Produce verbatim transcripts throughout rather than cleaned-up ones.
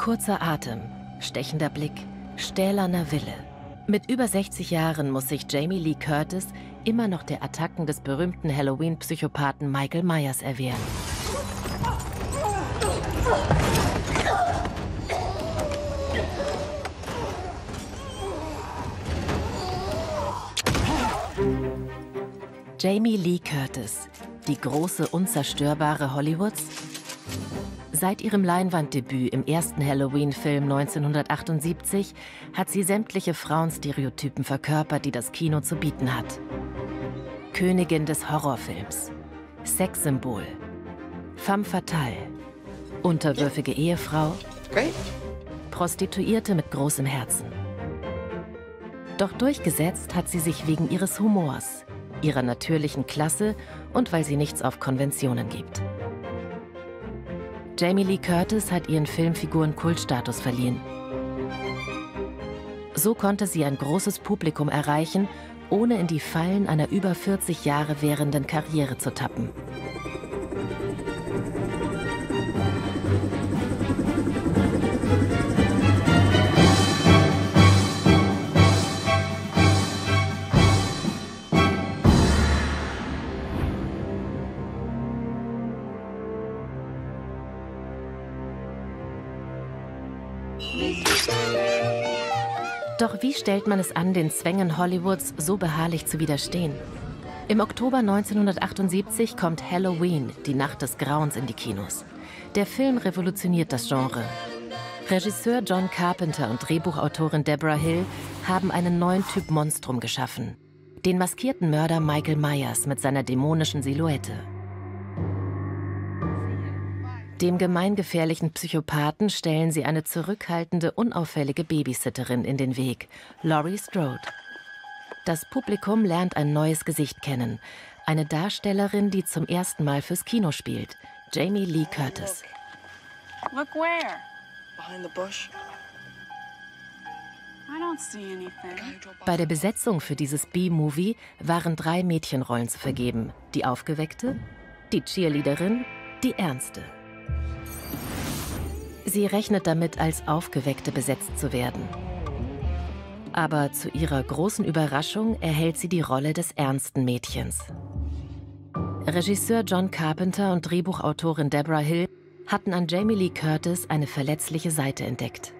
Kurzer Atem, stechender Blick, stählerner Wille. Mit über sechzig Jahren muss sich Jamie Lee Curtis immer noch der Attacken des berühmten Halloween-Psychopathen Michael Myers erwehren. Jamie Lee Curtis, die große, unzerstörbare Hollywoods? Seit ihrem Leinwanddebüt im ersten Halloween-Film neunzehnhundertachtundsiebzig hat sie sämtliche Frauenstereotypen verkörpert, die das Kino zu bieten hat. Königin des Horrorfilms, Sexsymbol, femme fatale, unterwürfige Ehefrau, Prostituierte mit großem Herzen. Doch durchgesetzt hat sie sich wegen ihres Humors, ihrer natürlichen Klasse und weil sie nichts auf Konventionen gibt. Jamie Lee Curtis hat ihren Filmfiguren Kultstatus verliehen. So konnte sie ein großes Publikum erreichen, ohne in die Fallen einer über vierzig Jahre währenden Karriere zu tappen. Doch wie stellt man es an, den Zwängen Hollywoods so beharrlich zu widerstehen? Im Oktober neunzehnhundertachtundsiebzig kommt Halloween, die Nacht des Grauens, in die Kinos. Der Film revolutioniert das Genre. Regisseur John Carpenter und Drehbuchautorin Deborah Hill haben einen neuen Typ Monstrum geschaffen. Den maskierten Mörder Michael Myers mit seiner dämonischen Silhouette. Dem gemeingefährlichen Psychopathen stellen sie eine zurückhaltende, unauffällige Babysitterin in den Weg, Laurie Strode. Das Publikum lernt ein neues Gesicht kennen. Eine Darstellerin, die zum ersten Mal fürs Kino spielt, Jamie Lee Curtis. Look where? Behind the bush. I don't see anything. Bei der Besetzung für dieses B-Movie waren drei Mädchenrollen zu vergeben. Die Aufgeweckte, die Cheerleaderin, die Ernste. Sie rechnet damit, als Aufgeweckte besetzt zu werden. Aber zu ihrer großen Überraschung erhält sie die Rolle des ernsten Mädchens. Regisseur John Carpenter und Drehbuchautorin Deborah Hill hatten an Jamie Lee Curtis eine verletzliche Seite entdeckt.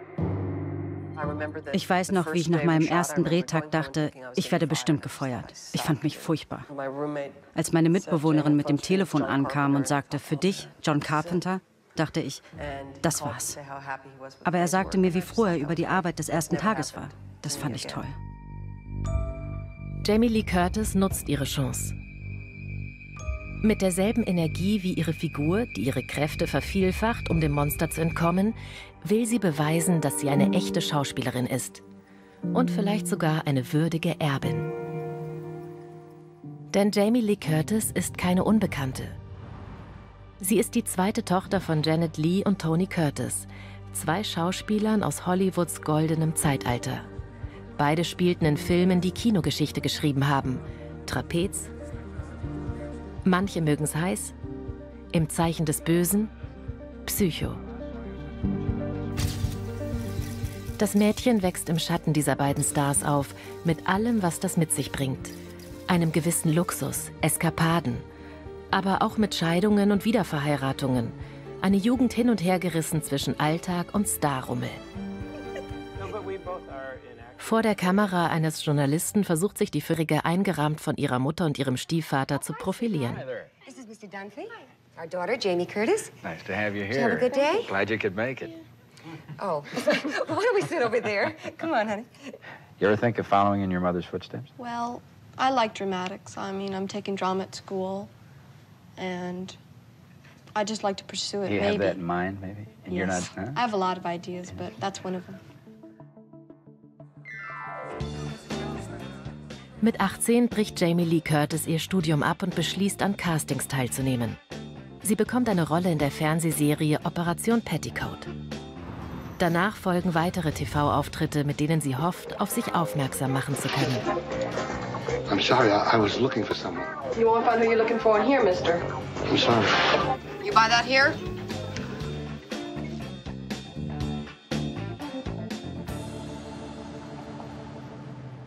Ich weiß noch, wie ich nach meinem ersten Drehtag dachte, ich werde bestimmt gefeuert. Ich fand mich furchtbar. Als meine Mitbewohnerin mit dem Telefon ankam und sagte, für dich, John Carpenter, dachte ich, das war's. Aber er sagte mir, wie froh er über die Arbeit des ersten Tages war. Das fand ich toll. Jamie Lee Curtis nutzt ihre Chance. Mit derselben Energie wie ihre Figur, die ihre Kräfte vervielfacht, um dem Monster zu entkommen, will sie beweisen, dass sie eine echte Schauspielerin ist. Und vielleicht sogar eine würdige Erbin. Denn Jamie Lee Curtis ist keine Unbekannte. Sie ist die zweite Tochter von Janet Leigh und Tony Curtis, zwei Schauspielern aus Hollywoods goldenem Zeitalter. Beide spielten in Filmen, die Kinogeschichte geschrieben haben. Trapez, Manche mögen's heiß, Im Zeichen des Bösen, Psycho. Das Mädchen wächst im Schatten dieser beiden Stars auf, mit allem, was das mit sich bringt. Einem gewissen Luxus, Eskapaden, aber auch mit Scheidungen und Wiederverheiratungen. Eine Jugend hin und her gerissen zwischen Alltag und Starrummel. Vor der Kamera eines Journalisten versucht sich die Vierige eingerahmt von ihrer Mutter und ihrem Stiefvater zu profilieren. This is Mister Dunphy, our daughter Jamie Curtis. Nice to have you here. Did you have a good day? Glad you could make it. Oh, why don't we sit over there? Come on, honey. You ever think of following in your mother's footsteps? Well, I like dramatics. I mean, I'm taking drama at school, and I just like to pursue it. You maybe. have that in mind, maybe? And yes. you're not, huh? I have a lot of ideas, but that's one of them. Mit achtzehn bricht Jamie Lee Curtis ihr Studium ab und beschließt, an Castings teilzunehmen. Sie bekommt eine Rolle in der Fernsehserie Operation Petticoat. Danach folgen weitere T V-Auftritte, mit denen sie hofft, auf sich aufmerksam machen zu können. I'm sorry, I, I was looking for someone. You won't find who you're looking for in here, mister. I'm sorry. You buy that here?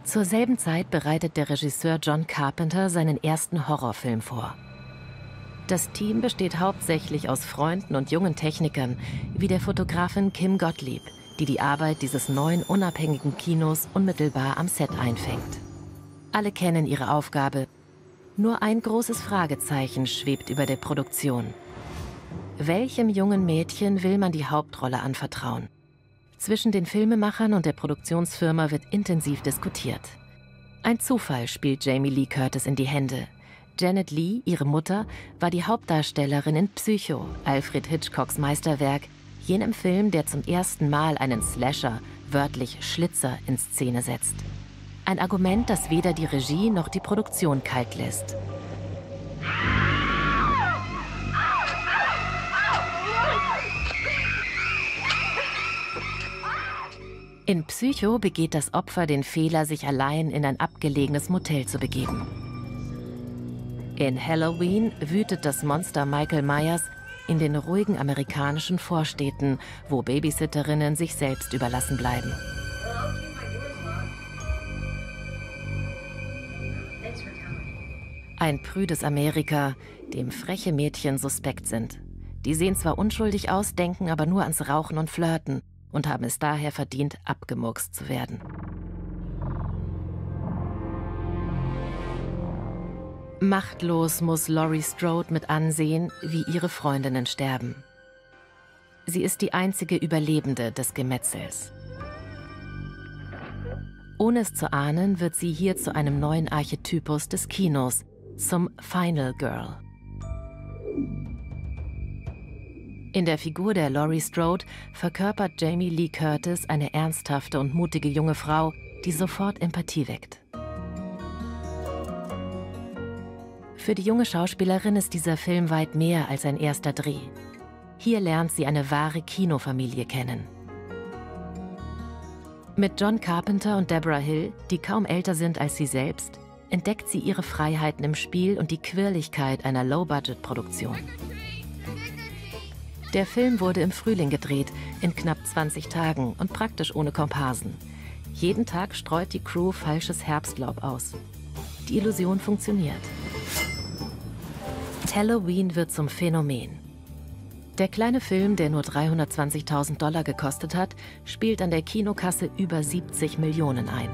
Zur selben Zeit bereitet der Regisseur John Carpenter seinen ersten Horrorfilm vor. Das Team besteht hauptsächlich aus Freunden und jungen Technikern, wie der Fotografin Kim Gottlieb, die die Arbeit dieses neuen unabhängigen Kinos unmittelbar am Set einfängt. Alle kennen ihre Aufgabe. Nur ein großes Fragezeichen schwebt über der Produktion. Welchem jungen Mädchen will man die Hauptrolle anvertrauen? Zwischen den Filmemachern und der Produktionsfirma wird intensiv diskutiert. Ein Zufall spielt Jamie Lee Curtis in die Hände. Janet Leigh, ihre Mutter, war die Hauptdarstellerin in Psycho, Alfred Hitchcocks Meisterwerk, jenem Film, der zum ersten Mal einen Slasher, wörtlich Schlitzer, in Szene setzt. Ein Argument, das weder die Regie noch die Produktion kalt lässt. In Psycho begeht das Opfer den Fehler, sich allein in ein abgelegenes Motel zu begeben. In Halloween wütet das Monster Michael Myers in den ruhigen amerikanischen Vorstädten, wo Babysitterinnen sich selbst überlassen bleiben. Ein prüdes Amerika, dem freche Mädchen suspekt sind. Die sehen zwar unschuldig aus, denken aber nur ans Rauchen und Flirten und haben es daher verdient, abgemurkst zu werden. Machtlos muss Laurie Strode mit ansehen, wie ihre Freundinnen sterben. Sie ist die einzige Überlebende des Gemetzels. Ohne es zu ahnen, wird sie hier zu einem neuen Archetypus des Kinos, zum Final Girl. In der Figur der Laurie Strode verkörpert Jamie Lee Curtis eine ernsthafte und mutige junge Frau, die sofort Empathie weckt. Für die junge Schauspielerin ist dieser Film weit mehr als ein erster Dreh. Hier lernt sie eine wahre Kinofamilie kennen. Mit John Carpenter und Deborah Hill, die kaum älter sind als sie selbst, entdeckt sie ihre Freiheiten im Spiel und die Quirligkeit einer Low-Budget-Produktion. Der Film wurde im Frühling gedreht, in knapp zwanzig Tagen und praktisch ohne Komparsen. Jeden Tag streut die Crew falsches Herbstlaub aus. Die Illusion funktioniert. Halloween wird zum Phänomen. Der kleine Film, der nur dreihundertzwanzigtausend Dollar gekostet hat, spielt an der Kinokasse über siebzig Millionen ein.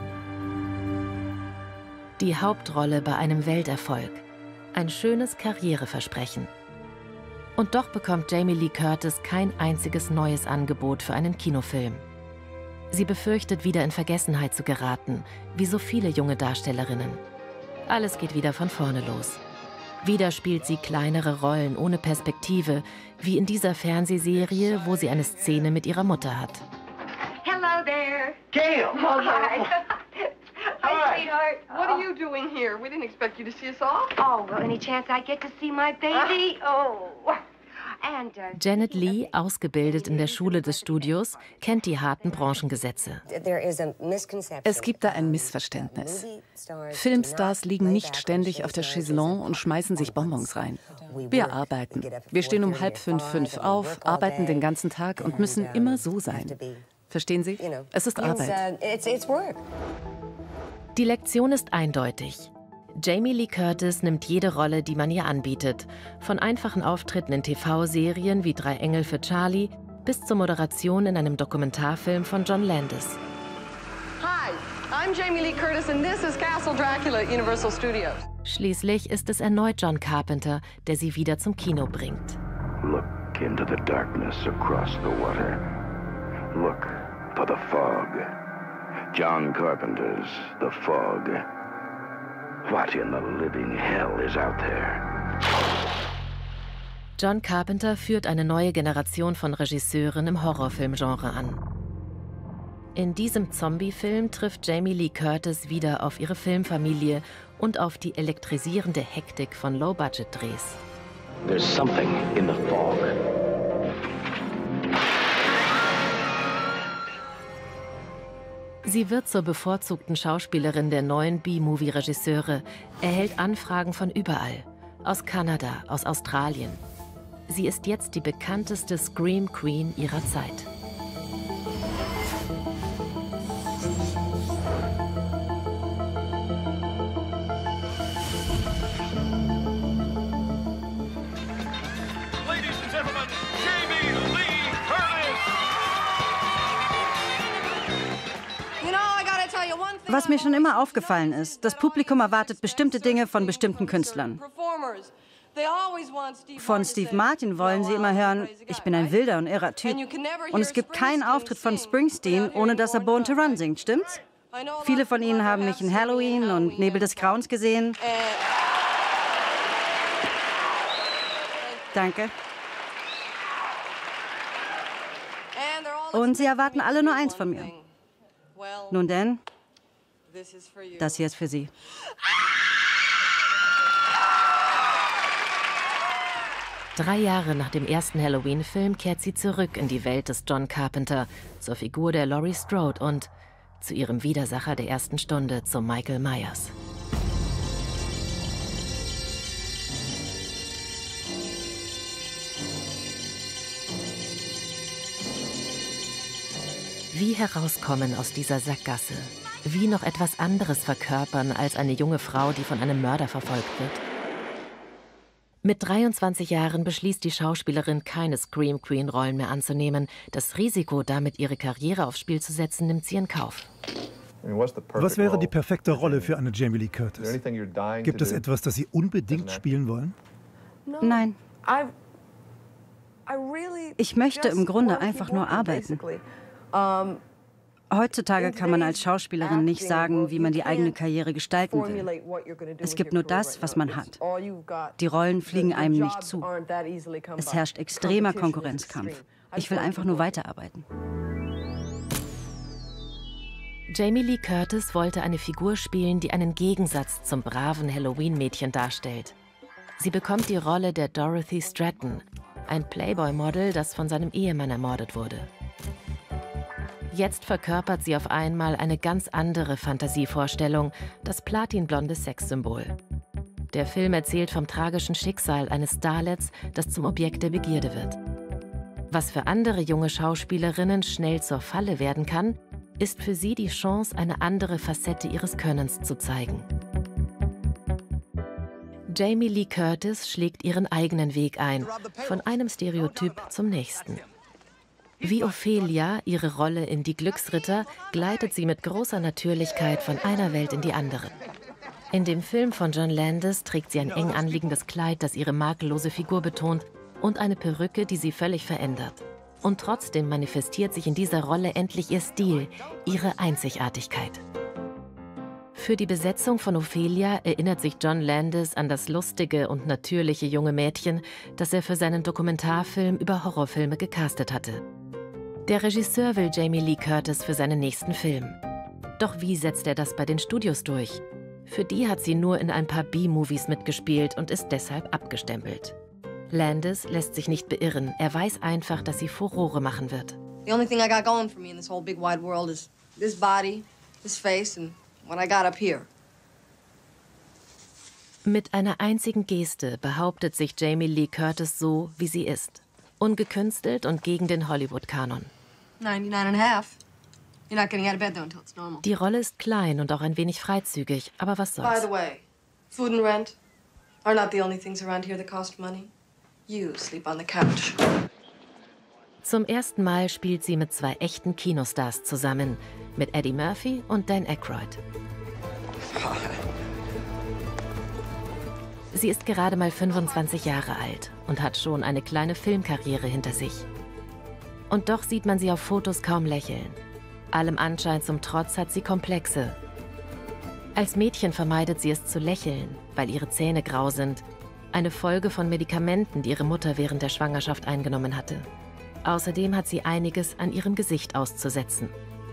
Die Hauptrolle bei einem Welterfolg. Ein schönes Karriereversprechen. Und doch bekommt Jamie Lee Curtis kein einziges neues Angebot für einen Kinofilm. Sie befürchtet, wieder in Vergessenheit zu geraten, wie so viele junge Darstellerinnen. Alles geht wieder von vorne los. Wieder spielt sie kleinere Rollen ohne Perspektive, wie in dieser Fernsehserie, wo sie eine Szene mit ihrer Mutter hat. Hello there. Gail! Hi. Hi, sweetheart. What are you doing here? We didn't expect you to see us off. Oh, well, any chance I get to see my baby? Oh. And, uh, Janet Leigh, ausgebildet in der Schule des Studios, kennt die harten Branchengesetze. Es gibt da ein Missverständnis. Filmstars liegen nicht ständig auf der Chaiselongue und schmeißen sich Bonbons rein. Wir arbeiten. Wir stehen um halb fünf, fünf auf, arbeiten den ganzen Tag und müssen immer so sein. Verstehen Sie? Es ist Arbeit. Die Lektion ist eindeutig. Jamie Lee Curtis nimmt jede Rolle, die man ihr anbietet. Von einfachen Auftritten in T V-Serien wie Drei Engel für Charlie bis zur Moderation in einem Dokumentarfilm von John Landis. Hi, I'm Jamie Lee Curtis and this is Castle Dracula at Universal Studios. Schließlich ist es erneut John Carpenter, der sie wieder zum Kino bringt. Look into the darkness across the water. Look for the fog. John Carpenter's The Fog. What in the living hell is out there? John Carpenter führt eine neue Generation von Regisseuren im Horrorfilmgenre an. In diesem Zombie-Film trifft Jamie Lee Curtis wieder auf ihre Filmfamilie und auf die elektrisierende Hektik von Low-Budget-Drehs. There's something in the fog. Sie wird zur bevorzugten Schauspielerin der neuen B-Movie-Regisseure, erhält Anfragen von überall, aus Kanada, aus Australien. Sie ist jetzt die bekannteste Scream Queen ihrer Zeit. Was mir schon immer aufgefallen ist, das Publikum erwartet bestimmte Dinge von bestimmten Künstlern. Von Steve Martin wollen sie immer hören, ich bin ein wilder und irrer Typ. Und es gibt keinen Auftritt von Springsteen, ohne dass er Born to Run singt, stimmt's? Viele von Ihnen haben mich in Halloween und Nebel des Grauens gesehen. Danke. Und sie erwarten alle nur eins von mir. Nun denn, das hier ist für Sie. Drei Jahre nach dem ersten Halloween-Film kehrt sie zurück in die Welt des John Carpenter, zur Figur der Laurie Strode und zu ihrem Widersacher der ersten Stunde, zu Michael Myers. Wie herauskommen aus dieser Sackgasse? Wie noch etwas anderes verkörpern als eine junge Frau, die von einem Mörder verfolgt wird? Mit dreiundzwanzig Jahren beschließt die Schauspielerin, keine Scream Queen-Rollen mehr anzunehmen. Das Risiko, damit ihre Karriere aufs Spiel zu setzen, nimmt sie in Kauf. Was wäre die perfekte Rolle für eine Jamie Lee Curtis? Gibt es etwas, das Sie unbedingt spielen wollen? Nein. Ich möchte im Grunde einfach nur arbeiten. Heutzutage kann man als Schauspielerin nicht sagen, wie man die eigene Karriere gestalten will. Es gibt nur das, was man hat. Die Rollen fliegen einem nicht zu. Es herrscht extremer Konkurrenzkampf. Ich will einfach nur weiterarbeiten. Jamie Lee Curtis wollte eine Figur spielen, die einen Gegensatz zum braven Halloween-Mädchen darstellt. Sie bekommt die Rolle der Dorothy Stratton, ein Playboy-Model, das von seinem Ehemann ermordet wurde. Jetzt verkörpert sie auf einmal eine ganz andere Fantasievorstellung, das platinblonde Sexsymbol. Der Film erzählt vom tragischen Schicksal eines Starlets, das zum Objekt der Begierde wird. Was für andere junge Schauspielerinnen schnell zur Falle werden kann, ist für sie die Chance, eine andere Facette ihres Könnens zu zeigen. Jamie Lee Curtis schlägt ihren eigenen Weg ein, von einem Stereotyp zum nächsten. Wie Ophelia, ihre Rolle in Die Glücksritter, gleitet sie mit großer Natürlichkeit von einer Welt in die andere. In dem Film von John Landis trägt sie ein eng anliegendes Kleid, das ihre makellose Figur betont, und eine Perücke, die sie völlig verändert. Und trotzdem manifestiert sich in dieser Rolle endlich ihr Stil, ihre Einzigartigkeit. Für die Besetzung von Ophelia erinnert sich John Landis an das lustige und natürliche junge Mädchen, das er für seinen Dokumentarfilm über Horrorfilme gecastet hatte. Der Regisseur will Jamie Lee Curtis für seinen nächsten Film. Doch wie setzt er das bei den Studios durch? Für die hat sie nur in ein paar B-Movies mitgespielt und ist deshalb abgestempelt. Landis lässt sich nicht beirren. Er weiß einfach, dass sie Furore machen wird. The only thing I got going for me in this whole big wide world is this body, this face and what I got up here. Mit einer einzigen Geste behauptet sich Jamie Lee Curtis so, wie sie ist. Ungekünstelt und gegen den Hollywood-Kanon. ninety-nine and a half. You're not getting out of bed though until it's normal. Die Rolle ist klein und auch ein wenig freizügig, aber was soll's. By the way, food and rent are not the only things around here that cost money. You sleep on the couch. Zum ersten Mal spielt sie mit zwei echten Kinostars zusammen, mit Eddie Murphy und Dan Aykroyd. Sie ist gerade mal fünfundzwanzig Jahre alt und hat schon eine kleine Filmkarriere hinter sich. Und doch sieht man sie auf Fotos kaum lächeln. Allem Anschein zum Trotz hat sie Komplexe. Als Mädchen vermeidet sie es zu lächeln, weil ihre Zähne grau sind. Eine Folge von Medikamenten, die ihre Mutter während der Schwangerschaft eingenommen hatte. Außerdem hat sie einiges an ihrem Gesicht auszusetzen.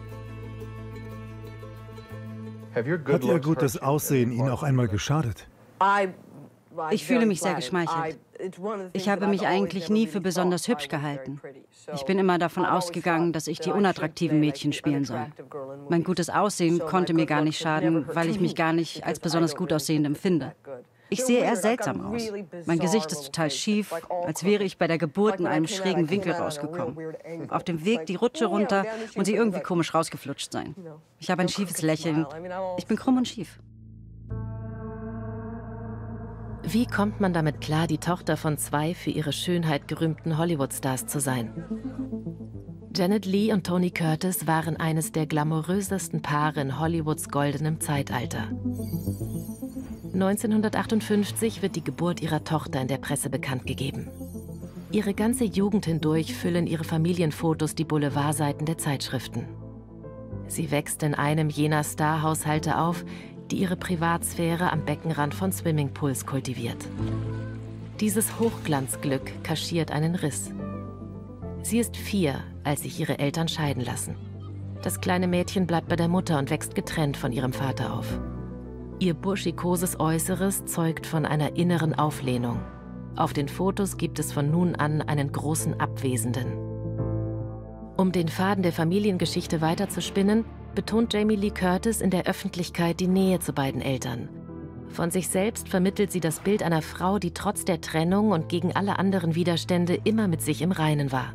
Hat ihr gutes Aussehen Ihnen auch einmal geschadet? Ich fühle mich sehr geschmeichelt. Ich habe mich eigentlich nie für besonders hübsch gehalten. Ich bin immer davon ausgegangen, dass ich die unattraktiven Mädchen spielen soll. Mein gutes Aussehen konnte mir gar nicht schaden, weil ich mich gar nicht als besonders gut aussehend empfinde. Ich sehe eher seltsam aus. Mein Gesicht ist total schief, als wäre ich bei der Geburt in einem schrägen Winkel rausgekommen. Auf dem Weg die Rutsche runter und sie irgendwie komisch rausgeflutscht sein. Ich habe ein schiefes Lächeln. Ich bin krumm und schief. Wie kommt man damit klar, die Tochter von zwei für ihre Schönheit gerühmten Hollywood-Stars zu sein? Janet Leigh und Tony Curtis waren eines der glamourösesten Paare in Hollywoods goldenem Zeitalter. neunzehnhundertachtundfünfzig wird die Geburt ihrer Tochter in der Presse bekannt gegeben. Ihre ganze Jugend hindurch füllen ihre Familienfotos die Boulevardseiten der Zeitschriften. Sie wächst in einem jener Star-Haushalte auf, die ihre Privatsphäre am Beckenrand von Swimmingpools kultiviert. Dieses Hochglanzglück kaschiert einen Riss. Sie ist vier, als sich ihre Eltern scheiden lassen. Das kleine Mädchen bleibt bei der Mutter und wächst getrennt von ihrem Vater auf. Ihr burschikoses Äußeres zeugt von einer inneren Auflehnung. Auf den Fotos gibt es von nun an einen großen Abwesenden. Um den Faden der Familiengeschichte weiterzuspinnen, betont Jamie Lee Curtis in der Öffentlichkeit die Nähe zu beiden Eltern. Von sich selbst vermittelt sie das Bild einer Frau, die trotz der Trennung und gegen alle anderen Widerstände immer mit sich im Reinen war.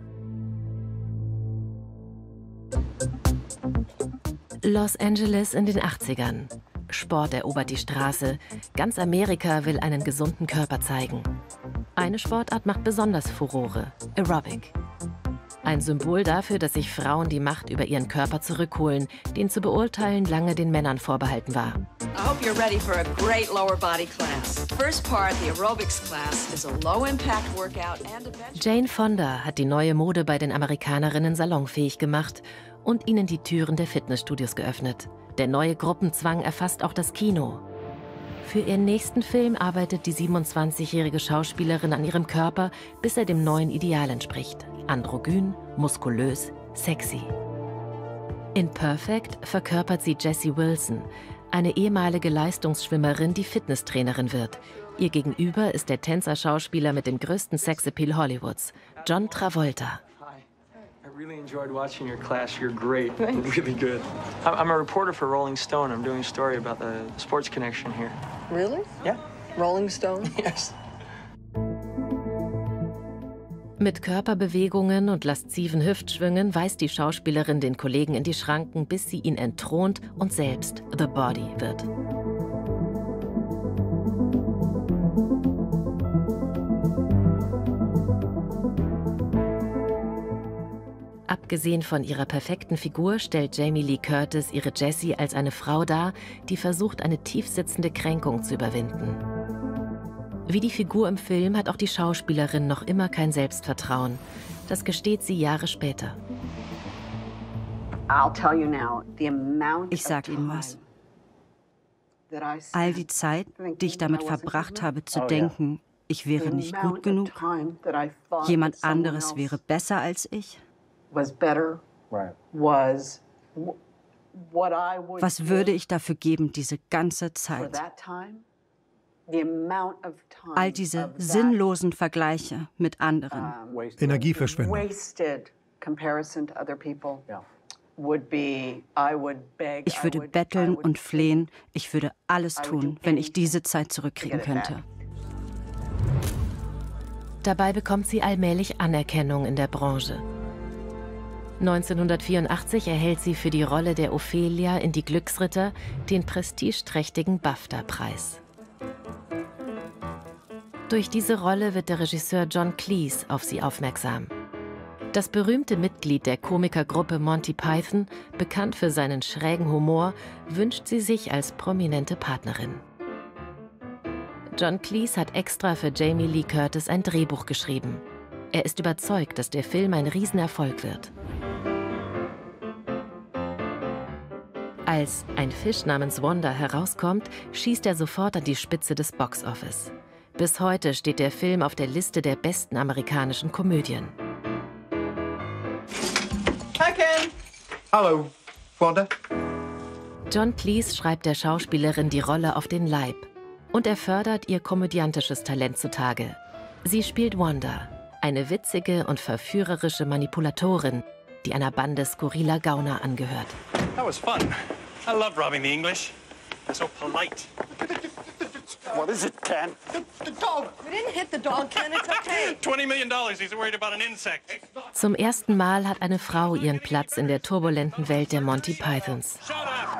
Los Angeles in den achtzigern. Sport erobert die Straße. Ganz Amerika will einen gesunden Körper zeigen. Eine Sportart macht besonders Furore: Aerobic. Ein Symbol dafür, dass sich Frauen die Macht über ihren Körper zurückholen, den zu beurteilen lange den Männern vorbehalten war. I hope you're ready for a great lower body class. First part, the aerobics class, is a low-impact workout and a... Jane Fonda hat die neue Mode bei den Amerikanerinnen salonfähig gemacht und ihnen die Türen der Fitnessstudios geöffnet. Der neue Gruppenzwang erfasst auch das Kino. Für ihren nächsten Film arbeitet die siebenundzwanzigjährige Schauspielerin an ihrem Körper, bis er dem neuen Ideal entspricht. Androgyn, muskulös, sexy. In Perfect verkörpert sie Jessie Wilson, eine ehemalige Leistungsschwimmerin, die Fitnesstrainerin wird. Ihr Gegenüber ist der Tänzer-Schauspieler mit dem größten Sexappeal Hollywoods, John Travolta. I really enjoyed watching your class. You're great. You're really good. I'm a reporter for Rolling Stone. I'm doing a story about the sports connection here. Really? Yeah. Rolling Stone? Yes. Mit Körperbewegungen und lasziven Hüftschwüngen weist die Schauspielerin den Kollegen in die Schranken, bis sie ihn entthront und selbst The Body wird. Abgesehen von ihrer perfekten Figur stellt Jamie Lee Curtis ihre Jessie als eine Frau dar, die versucht, eine tiefsitzende Kränkung zu überwinden. Wie die Figur im Film hat auch die Schauspielerin noch immer kein Selbstvertrauen. Das gesteht sie Jahre später. Ich sag Ihnen was. All die Zeit, die ich damit verbracht habe, zu denken, ich wäre nicht gut genug, jemand anderes wäre besser als ich. Was würde ich dafür geben, diese ganze Zeit? All diese sinnlosen Vergleiche mit anderen. Energieverschwendung. Ich würde betteln und flehen. Ich würde alles tun, wenn ich diese Zeit zurückkriegen könnte. Dabei bekommt sie allmählich Anerkennung in der Branche. neunzehnhundertvierundachtzig erhält sie für die Rolle der Ophelia in Die Glücksritter den prestigeträchtigen BAFTA-Preis. Durch diese Rolle wird der Regisseur John Cleese auf sie aufmerksam. Das berühmte Mitglied der Komikergruppe Monty Python, bekannt für seinen schrägen Humor, wünscht sie sich als prominente Partnerin. John Cleese hat extra für Jamie Lee Curtis ein Drehbuch geschrieben. Er ist überzeugt, dass der Film ein Riesenerfolg wird. Als Ein Fisch namens Wanda herauskommt, schießt er sofort an die Spitze des Box-Office. Bis heute steht der Film auf der Liste der besten amerikanischen Komödien. Hi, Ken. Hallo, Wanda. John Cleese schreibt der Schauspielerin die Rolle auf den Leib. Und er fördert ihr komödiantisches Talent zutage. Sie spielt Wanda, eine witzige und verführerische Manipulatorin, die einer Bande skurriler Gauner angehört. That was fun. I love robbing the English. They're so polite. What is it, Ken? The, the dog. We didn't hit the dog, Ken. It's okay. twenty million dollars. He's worried about an insect. Zum ersten Mal hat eine Frau ihren Platz in der turbulenten Welt der Monty Pythons. Shut up!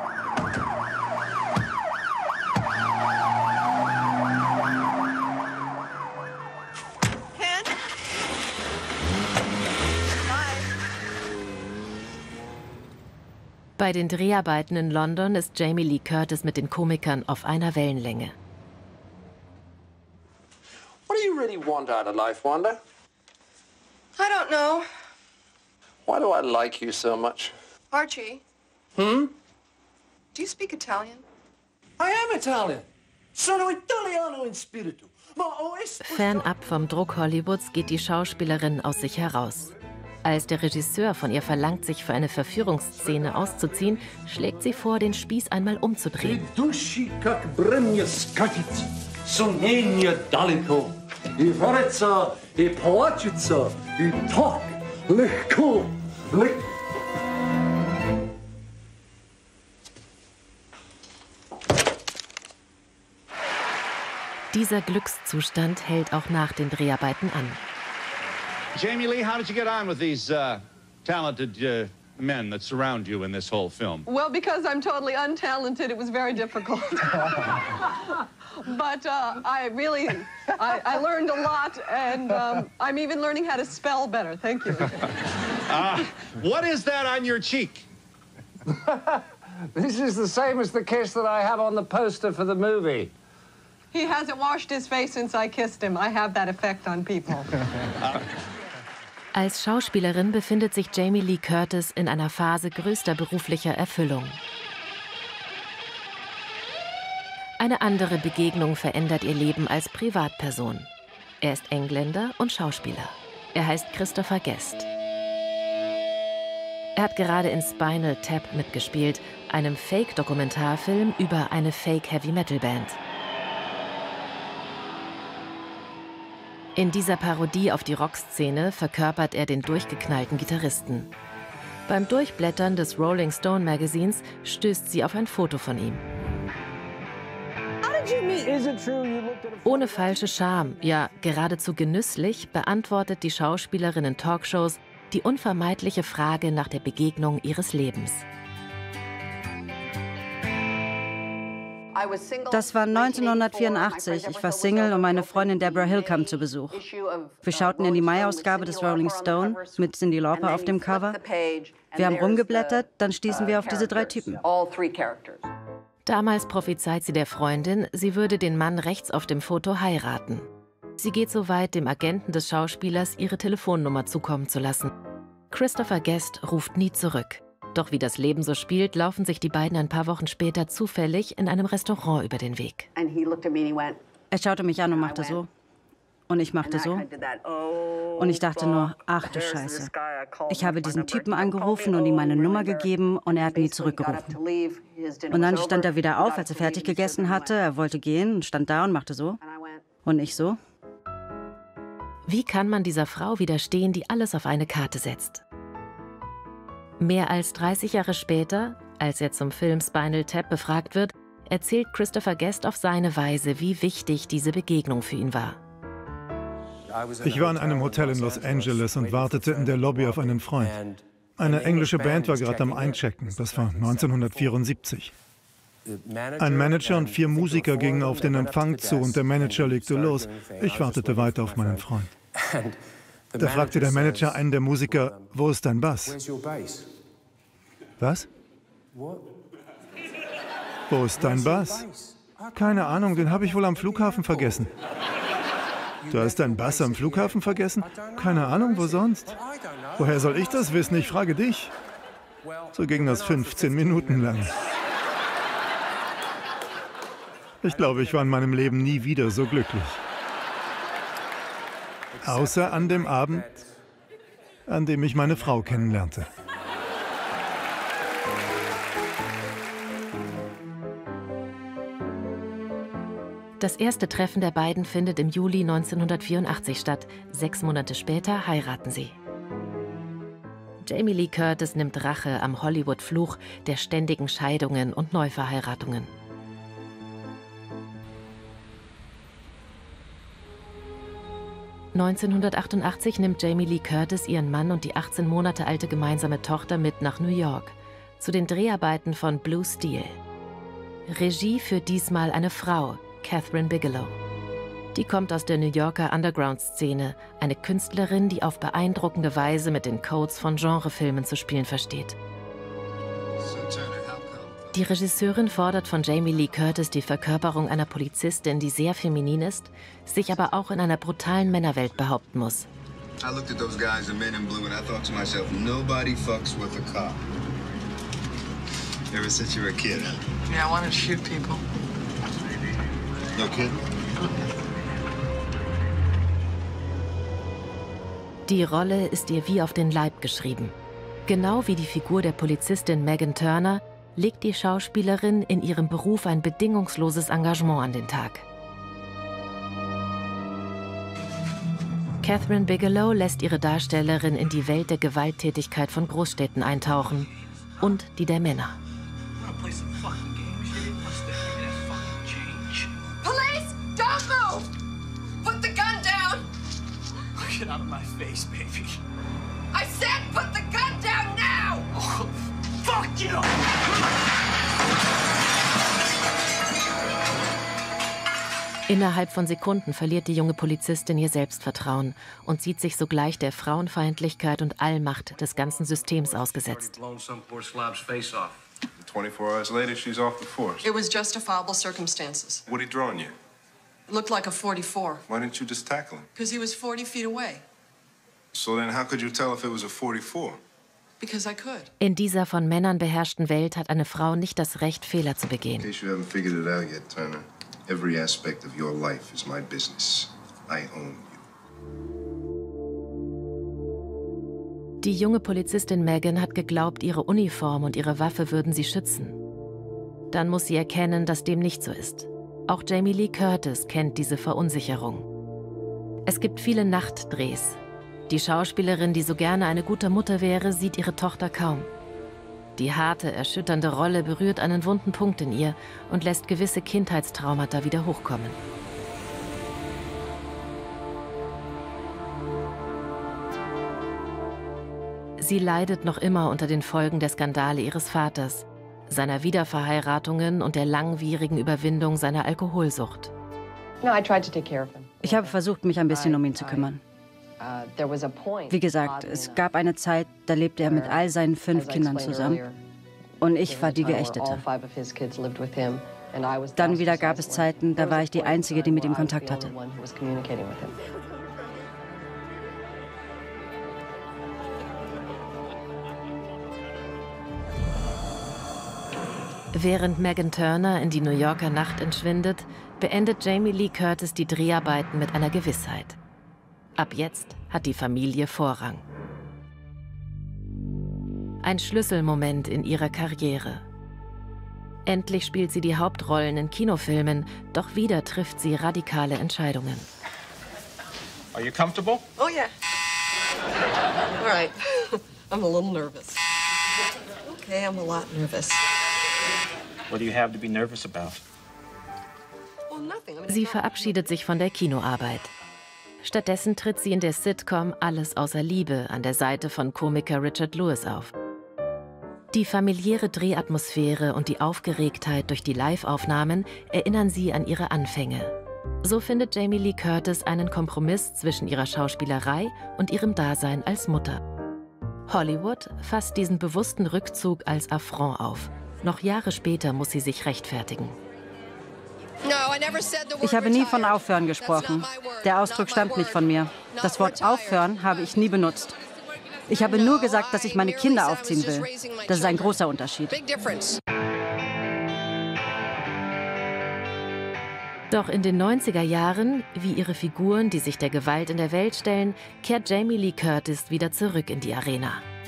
Bei den Dreharbeiten in London ist Jamie Lee Curtis mit den Komikern auf einer Wellenlänge. What do you really want out of life, Wanda? I don't know. Why do I like you so much? Archie, Hmm? do you speak Italian? I am Italian. Sono italiano in spirito. Ma ho Fernab vom Druck Hollywoods geht die Schauspielerin aus sich heraus. Als der Regisseur von ihr verlangt, sich für eine Verführungsszene auszuziehen, schlägt sie vor, den Spieß einmal umzudrehen. Dieser Glückszustand hält auch nach den Dreharbeiten an. Jamie Lee, how did you get on with these uh, talented uh, men that surround you in this whole film? Well, because I'm totally untalented, it was very difficult. But uh, I really, I, I learned a lot, and um, I'm even learning how to spell better. Thank you. Uh, what is that on your cheek? This is the same as the kiss that I have on the poster for the movie. He hasn't washed his face since I kissed him. I have that effect on people. Als Schauspielerin befindet sich Jamie Lee Curtis in einer Phase größter beruflicher Erfüllung. Eine andere Begegnung verändert ihr Leben als Privatperson. Er ist Engländer und Schauspieler. Er heißt Christopher Guest. Er hat gerade in Spinal Tap mitgespielt, einem Fake-Dokumentarfilm über eine Fake-Heavy-Metal-Band. In dieser Parodie auf die Rockszene verkörpert er den durchgeknallten Gitarristen. Beim Durchblättern des Rolling Stone Magazins stößt sie auf ein Foto von ihm. Ohne falsche Scham, ja geradezu genüsslich, beantwortet die Schauspielerin in Talkshows die unvermeidliche Frage nach der Begegnung ihres Lebens. Das war neunzehnhundertvierundachtzig. Ich war Single und meine Freundin Deborah Hill kam zu Besuch. Wir schauten in die Mai-Ausgabe des Rolling Stone mit Cyndi Lauper auf dem Cover. Wir haben rumgeblättert, dann stießen wir auf diese drei Typen. Damals prophezeit sie der Freundin, sie würde den Mann rechts auf dem Foto heiraten. Sie geht so weit, dem Agenten des Schauspielers ihre Telefonnummer zukommen zu lassen. Christopher Guest ruft nie zurück. Doch wie das Leben so spielt, laufen sich die beiden ein paar Wochen später zufällig in einem Restaurant über den Weg. Er schaute mich an und machte so. Und ich machte so. Und ich dachte nur, ach du Scheiße. Ich habe diesen Typen angerufen und ihm meine Nummer gegeben und er hat nie zurückgerufen. Und dann stand er wieder auf, als er fertig gegessen hatte. Er wollte gehen und stand da und machte so. Und ich so. Wie kann man dieser Frau widerstehen, die alles auf eine Karte setzt? Mehr als dreißig Jahre später, als er zum Film Spinal Tap befragt wird, erzählt Christopher Guest auf seine Weise, wie wichtig diese Begegnung für ihn war. Ich war in einem Hotel in Los Angeles und wartete in der Lobby auf einen Freund. Eine englische Band war gerade am Einchecken. Das war neunzehnhundertvierundsiebzig. Ein Manager und vier Musiker gingen auf den Empfang zu und der Manager legte los. Ich wartete weiter auf meinen Freund. Da fragte der Manager einen der Musiker, wo ist dein Bass? Was? Wo ist dein Bass? Keine Ahnung, den habe ich wohl am Flughafen vergessen. Du hast deinen Bass am Flughafen vergessen? Keine Ahnung, wo sonst? Woher soll ich das wissen? Ich frage dich. So ging das fünfzehn Minuten lang. Ich glaube, ich war in meinem Leben nie wieder so glücklich. Außer an dem Abend, an dem ich meine Frau kennenlernte. Das erste Treffen der beiden findet im Juli neunzehnhundertvierundachtzig statt. Sechs Monate später heiraten sie. Jamie Lee Curtis nimmt Rache am Hollywood-Fluch der ständigen Scheidungen und Neuverheiratungen. neunzehnhundertachtundachtzig nimmt Jamie Lee Curtis ihren Mann und die achtzehn Monate alte gemeinsame Tochter mit nach New York, zu den Dreharbeiten von Blue Steel. Regie führt diesmal eine Frau, Kathryn Bigelow. Die kommt aus der New Yorker Underground-Szene, eine Künstlerin, die auf beeindruckende Weise mit den Codes von Genrefilmen zu spielen versteht. Die Regisseurin fordert von Jamie Lee Curtis die Verkörperung einer Polizistin, die sehr feminin ist, sich aber auch in einer brutalen Männerwelt behaupten muss. I looked at those guys in men in blue and I thought to myself, nobody fucks with a cop. Ever since you were a kid, huh? Yeah, I wanted to shoot people. No kidding? Die Rolle ist ihr wie auf den Leib geschrieben. Genau wie die Figur der Polizistin Megan Turner legt die Schauspielerin in ihrem Beruf ein bedingungsloses Engagement an den Tag. Catherine Bigelow lässt ihre Darstellerin in die Welt der Gewalttätigkeit von Großstädten eintauchen und die der Männer. Police, don't move! Put the gun down! Get out of my face, baby. I said put the gun down now! Oh, fuck you! Innerhalb von Sekunden verliert die junge Polizistin ihr Selbstvertrauen und sieht sich sogleich der Frauenfeindlichkeit und Allmacht des ganzen Systems ausgesetzt. twenty-four hours later, she's off the force. It was justifiable circumstances. What he drawing you? It looked like a forty-four. Why didn't you just tackle him? Because he was forty feet away. So then how could you tell if it was a forty-four? Because I could. In dieser von Männern beherrschten Welt hat eine Frau nicht das Recht, Fehler zu begehen. In case you haven't figured it out yet, Turner. Every aspect of your life is my business. I own you. Die junge Polizistin Megan hat geglaubt, ihre Uniform und ihre Waffe würden sie schützen. Dann muss sie erkennen, dass dem nicht so ist. Auch Jamie Lee Curtis kennt diese Verunsicherung. Es gibt viele Nachtdrehs. Die Schauspielerin, die so gerne eine gute Mutter wäre, sieht ihre Tochter kaum. Die harte, erschütternde Rolle berührt einen wunden Punkt in ihr und lässt gewisse Kindheitstraumata wieder hochkommen. Sie leidet noch immer unter den Folgen der Skandale ihres Vaters, seiner Wiederverheiratungen und der langwierigen Überwindung seiner Alkoholsucht. Ich habe versucht, mich ein bisschen um ihn zu kümmern. Wie gesagt, es gab eine Zeit, da lebte er mit all seinen fünf Kindern zusammen. Und ich war die Geächtete. Dann wieder gab es Zeiten, da war ich die Einzige, die mit ihm Kontakt hatte. Während Megan Turner in die New Yorker Nacht entschwindet, beendet Jamie Lee Curtis die Dreharbeiten mit einer Gewissheit. Ab jetzt hat die Familie Vorrang. Ein Schlüsselmoment in ihrer Karriere. Endlich spielt sie die Hauptrollen in Kinofilmen, doch wieder trifft sie radikale Entscheidungen. Are you comfortable? Oh, yeah. All right. I'm a little nervous. Okay, I'm a lot nervous. What do you have to be nervous about? Well, nothing. I mean, Sie verabschiedet sich von der Kinoarbeit. Stattdessen tritt sie in der Sitcom Alles außer Liebe an der Seite von Komiker Richard Lewis auf. Die familiäre Drehatmosphäre und die Aufgeregtheit durch die Live-Aufnahmen erinnern sie an ihre Anfänge. So findet Jamie Lee Curtis einen Kompromiss zwischen ihrer Schauspielerei und ihrem Dasein als Mutter. Hollywood fasst diesen bewussten Rückzug als Affront auf. Noch Jahre später muss sie sich rechtfertigen. Ich habe nie von Aufhören gesprochen. Der Ausdruck stammt nicht von mir. Das Wort Aufhören habe ich nie benutzt. Ich habe nur gesagt, dass ich meine Kinder aufziehen will. Das ist ein großer Unterschied. Doch in den neunziger Jahren, wie ihre Figuren, die sich der Gewalt in der Welt stellen, kehrt Jamie Lee Curtis wieder zurück in die Arena.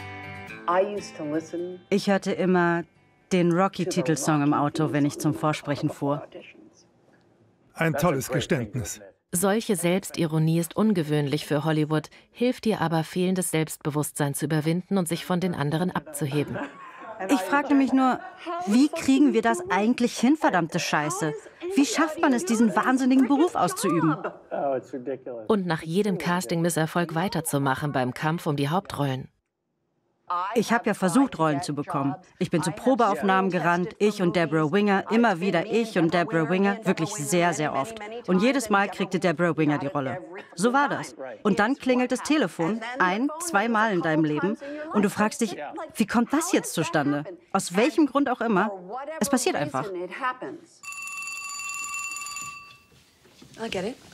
Ich hörte immer den Rocky-Titelsong im Auto, wenn ich zum Vorsprechen fuhr. Ein tolles Geständnis. Solche Selbstironie ist ungewöhnlich für Hollywood, hilft ihr aber, fehlendes Selbstbewusstsein zu überwinden und sich von den anderen abzuheben. Ich fragte mich nur, wie kriegen wir das eigentlich hin, verdammte Scheiße? Wie schafft man es, diesen wahnsinnigen Beruf auszuüben? Und nach jedem Casting-Misserfolg weiterzumachen beim Kampf um die Hauptrollen. Ich habe ja versucht, Rollen zu bekommen. Ich bin zu Probeaufnahmen gerannt, ich und Deborah Winger, immer wieder ich und Deborah Winger, wirklich sehr, sehr oft. Und jedes Mal kriegte Deborah Winger die Rolle. So war das. Und dann klingelt das Telefon, ein, zweimal in deinem Leben, und du fragst dich, wie kommt das jetzt zustande? Aus welchem Grund auch immer. Es passiert einfach. I get it.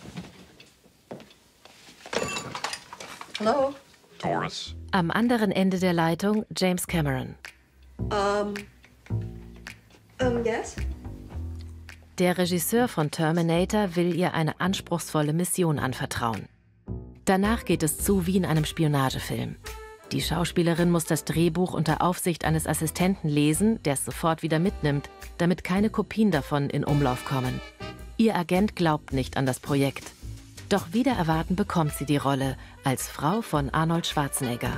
Hello? Taurus. Am anderen Ende der Leitung James Cameron. Um, um, yes? Der Regisseur von Terminator will ihr eine anspruchsvolle Mission anvertrauen. Danach geht es zu wie in einem Spionagefilm. Die Schauspielerin muss das Drehbuch unter Aufsicht eines Assistenten lesen, der es sofort wieder mitnimmt, damit keine Kopien davon in Umlauf kommen. Ihr Agent glaubt nicht an das Projekt. Doch wider Erwarten bekommt sie die Rolle als Frau von Arnold Schwarzenegger.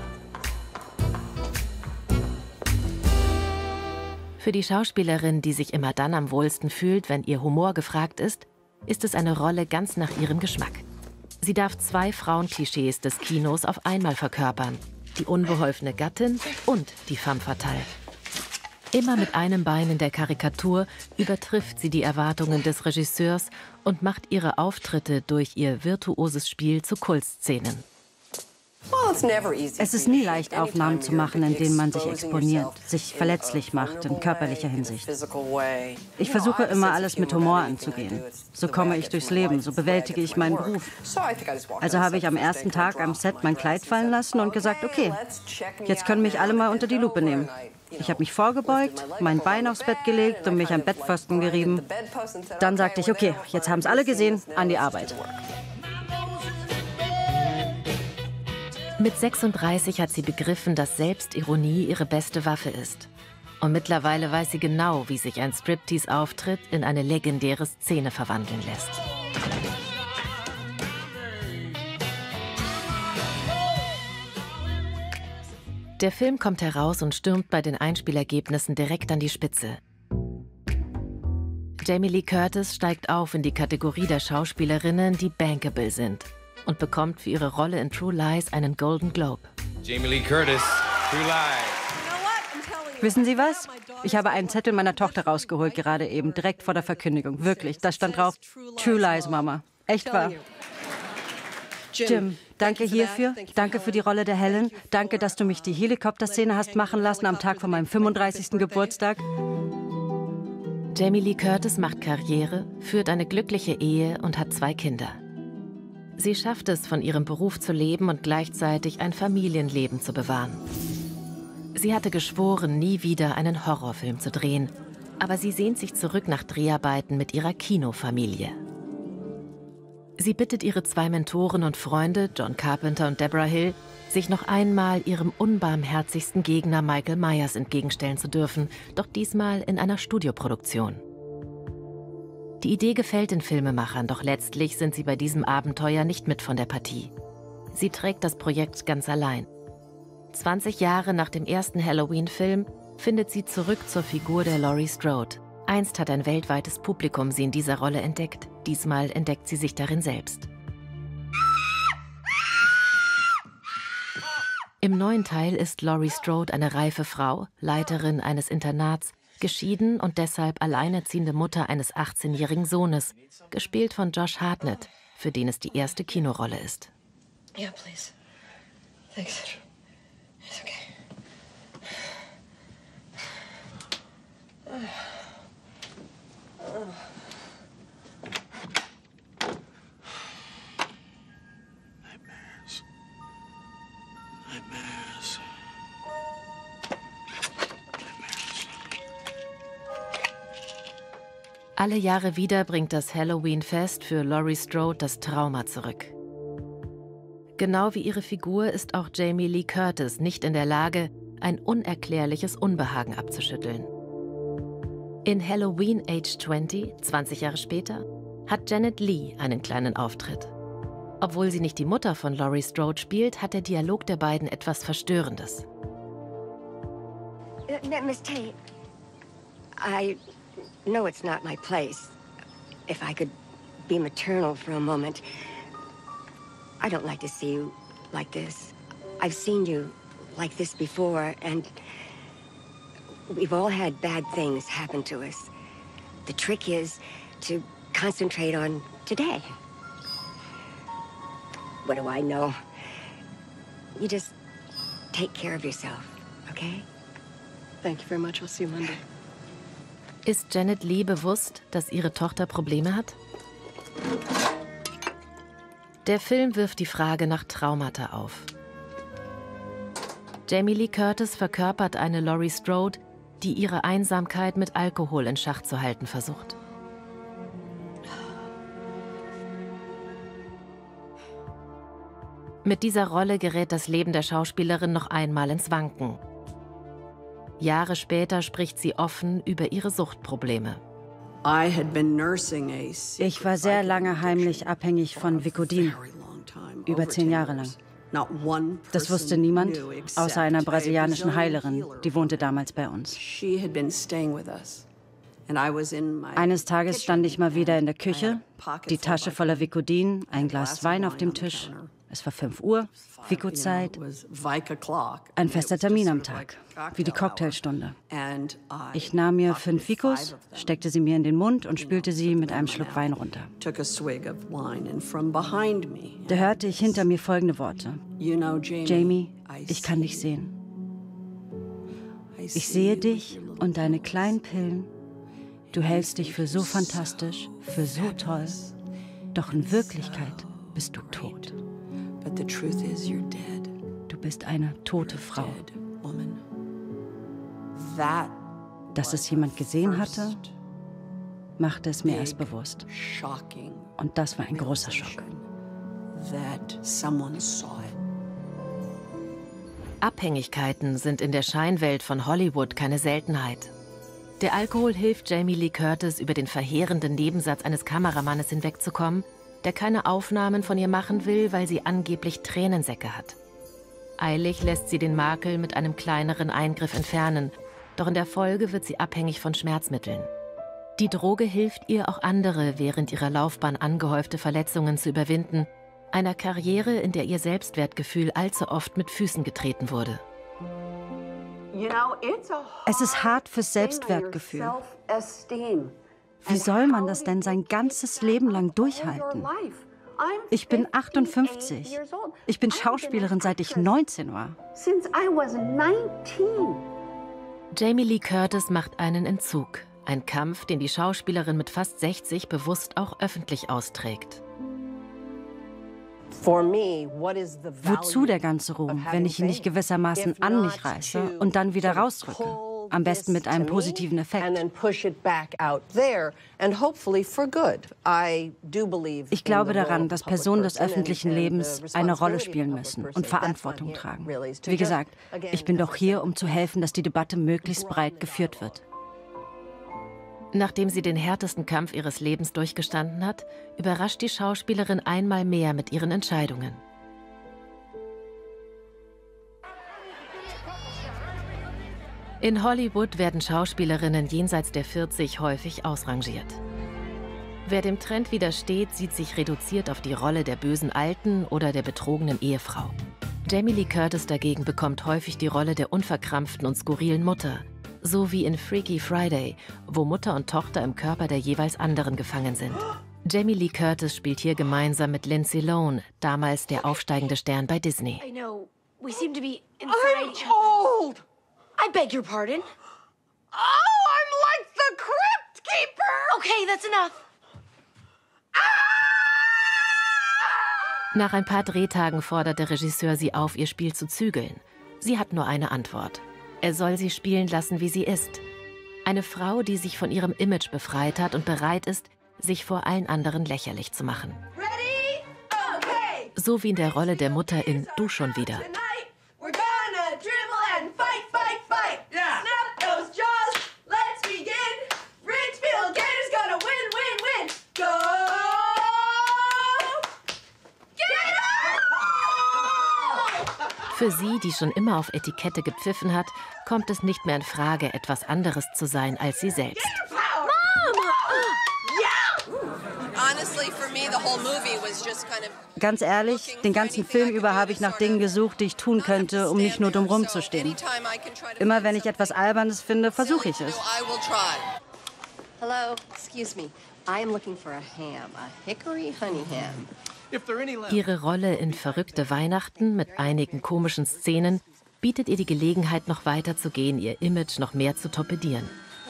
Für die Schauspielerin, die sich immer dann am wohlsten fühlt, wenn ihr Humor gefragt ist, ist es eine Rolle ganz nach ihrem Geschmack. Sie darf zwei Frauenklischees des Kinos auf einmal verkörpern: die unbeholfene Gattin und die femme fatale. Immer mit einem Bein in der Karikatur übertrifft sie die Erwartungen des Regisseurs und macht ihre Auftritte durch ihr virtuoses Spiel zu Kultszenen. Es ist nie leicht, Aufnahmen zu machen, in denen man sich exponiert, sich verletzlich macht in körperlicher Hinsicht. Ich versuche immer, alles mit Humor anzugehen. So komme ich durchs Leben, so bewältige ich meinen Beruf. Also habe ich am ersten Tag am Set mein Kleid fallen lassen und gesagt, okay, jetzt können mich alle mal unter die Lupe nehmen. Ich habe mich vorgebeugt, mein Bein aufs Bett gelegt und mich am Bettpfosten gerieben. Dann sagte ich, okay, jetzt haben es alle gesehen, an die Arbeit. Mit sechsunddreißig hat sie begriffen, dass Selbstironie ihre beste Waffe ist. Und mittlerweile weiß sie genau, wie sich ein Striptease-Auftritt in eine legendäre Szene verwandeln lässt. Der Film kommt heraus und stürmt bei den Einspielergebnissen direkt an die Spitze. Jamie Lee Curtis steigt auf in die Kategorie der Schauspielerinnen, die bankable sind, und bekommt für ihre Rolle in True Lies einen Golden Globe. Jamie Lee Curtis, True Lies. Wissen Sie was? Ich habe einen Zettel meiner Tochter rausgeholt, gerade eben, direkt vor der Verkündigung. Wirklich, da stand drauf, True Lies, Mama. Echt wahr. Jim, danke hierfür. Danke für die Rolle der Helen. Danke, dass du mich die Helikopterszene hast machen lassen am Tag von meinem fünfunddreißigsten Geburtstag. Jamie Lee Curtis macht Karriere, führt eine glückliche Ehe und hat zwei Kinder. Sie schafft es, von ihrem Beruf zu leben und gleichzeitig ein Familienleben zu bewahren. Sie hatte geschworen, nie wieder einen Horrorfilm zu drehen, aber sie sehnt sich zurück nach Dreharbeiten mit ihrer Kinofamilie. Sie bittet ihre zwei Mentoren und Freunde, John Carpenter und Deborah Hill, sich noch einmal ihrem unbarmherzigsten Gegner Michael Myers entgegenstellen zu dürfen, doch diesmal in einer Studioproduktion. Die Idee gefällt den Filmemachern, doch letztlich sind sie bei diesem Abenteuer nicht mit von der Partie. Sie trägt das Projekt ganz allein. zwanzig Jahre nach dem ersten Halloween-Film findet sie zurück zur Figur der Laurie Strode. Einst hat ein weltweites Publikum sie in dieser Rolle entdeckt. Diesmal entdeckt sie sich darin selbst. Im neuen Teil ist Laurie Strode eine reife Frau, Leiterin eines Internats, geschieden und deshalb alleinerziehende Mutter eines achtzehnjährigen Sohnes, gespielt von Josh Hartnett, für den es die erste Kinorolle ist. Yeah, please. Thanks. It's okay. Nightmares. Nightmares. Alle Jahre wieder bringt das Halloween-Fest für Laurie Strode das Trauma zurück. Genau wie ihre Figur ist auch Jamie Lee Curtis nicht in der Lage, ein unerklärliches Unbehagen abzuschütteln. In Halloween Age zwanzig, zwanzig Jahre später, hat Janet Leigh einen kleinen Auftritt. Obwohl sie nicht die Mutter von Laurie Strode spielt, hat der Dialog der beiden etwas Verstörendes. Uh, Miss Tate, I know it's not my place. If I could be maternal for a moment, I don't like to see you like this. I've seen you like this before, and we've all had bad things happen to us. The trick is to concentrate on today. What do I know? You just take care of yourself, okay? Thank you very much. I'll see you Monday. Ist Janet Leigh bewusst, dass ihre Tochter Probleme hat? Der Film wirft die Frage nach Traumata auf. Jamie Lee Curtis verkörpert eine Laurie Strode, die ihre Einsamkeit mit Alkohol in Schach zu halten versucht. Mit dieser Rolle gerät das Leben der Schauspielerin noch einmal ins Wanken. Jahre später spricht sie offen über ihre Suchtprobleme. Ich war sehr lange heimlich abhängig von Vicodin, über zehn Jahre lang. Das wusste niemand, außer einer brasilianischen Heilerin, die wohnte damals bei uns. Eines Tages stand ich mal wieder in der Küche, die Tasche voller Vicodin, ein Glas Wein auf dem Tisch. Es war fünf Uhr, Vico-Zeit, ein fester Termin am Tag, wie die Cocktailstunde. Ich nahm mir fünf Vicos, steckte sie mir in den Mund und spülte sie mit einem Schluck Wein runter. Da hörte ich hinter mir folgende Worte. Jamie, ich kann dich sehen. Ich sehe dich und deine kleinen Pillen. Du hältst dich für so fantastisch, für so toll. Doch in Wirklichkeit bist du tot. Du bist eine tote Frau. Dass es jemand gesehen hatte, machte es mir erst bewusst. Und das war ein großer Schock. Abhängigkeiten sind in der Scheinwelt von Hollywood keine Seltenheit. Der Alkohol hilft Jamie Lee Curtis, über den verheerenden Nebensatz eines Kameramannes hinwegzukommen, der keine Aufnahmen von ihr machen will, weil sie angeblich Tränensäcke hat. Eilig lässt sie den Makel mit einem kleineren Eingriff entfernen, doch in der Folge wird sie abhängig von Schmerzmitteln. Die Droge hilft ihr, auch andere während ihrer Laufbahn angehäufte Verletzungen zu überwinden, einer Karriere, in der ihr Selbstwertgefühl allzu oft mit Füßen getreten wurde. Es ist hart fürs Selbstwertgefühl. Wie soll man das denn sein ganzes Leben lang durchhalten? Ich bin achtundfünfzig. Ich bin Schauspielerin, seit ich neunzehn war. Jamie Lee Curtis macht einen Entzug. Ein Kampf, den die Schauspielerin mit fast sechzig bewusst auch öffentlich austrägt. Wozu der ganze Ruhm, wenn ich ihn nicht gewissermaßen an mich reiße und dann wieder rausdrücke? Am besten mit einem positiven Effekt. Ich glaube daran, dass Personen des öffentlichen Lebens eine Rolle spielen müssen und Verantwortung tragen. Wie gesagt, ich bin doch hier, um zu helfen, dass die Debatte möglichst breit geführt wird. Nachdem sie den härtesten Kampf ihres Lebens durchgestanden hat, überrascht die Schauspielerin einmal mehr mit ihren Entscheidungen. In Hollywood werden Schauspielerinnen jenseits der vierzig häufig ausrangiert. Wer dem Trend widersteht, sieht sich reduziert auf die Rolle der bösen Alten oder der betrogenen Ehefrau. Jamie Lee Curtis dagegen bekommt häufig die Rolle der unverkrampften und skurrilen Mutter, so wie in Freaky Friday, wo Mutter und Tochter im Körper der jeweils anderen gefangen sind. Jamie Lee Curtis spielt hier gemeinsam mit Lindsay Lohan, damals der aufsteigende Stern bei Disney. I know. We seem to be inside each other. Old. I beg your pardon. Oh, I'm like the Crypt Keeper. Okay, that's enough. Nach ein paar Drehtagen fordert der Regisseur sie auf, ihr Spiel zu zügeln. Sie hat nur eine Antwort. Er soll sie spielen lassen, wie sie ist. Eine Frau, die sich von ihrem Image befreit hat und bereit ist, sich vor allen anderen lächerlich zu machen. Ready? Okay. So wie in der Rolle der Mutter in Du schon wieder. We're gonna dribble and fight, fight, fight. Yeah. Snap those jaws. Let's begin. Ridgefield Gators gonna win, win, win. Go! Für sie, die schon immer auf Etikette gepfiffen hat, kommt es nicht mehr in Frage, etwas anderes zu sein als sie selbst. Honestly, Ganz ehrlich, den ganzen Film über habe ich nach Dingen gesucht, die ich tun könnte, um nicht nur dumm rumzustehen. Immer wenn ich etwas Albernes finde, versuche ich es. Hello, excuse me. I am looking for a ham, a hickory honey ham. Ihre Rolle in Verrückte Weihnachten mit einigen komischen Szenen bietet ihr die Gelegenheit, noch weiter zu gehen, ihr Image noch mehr zu torpedieren.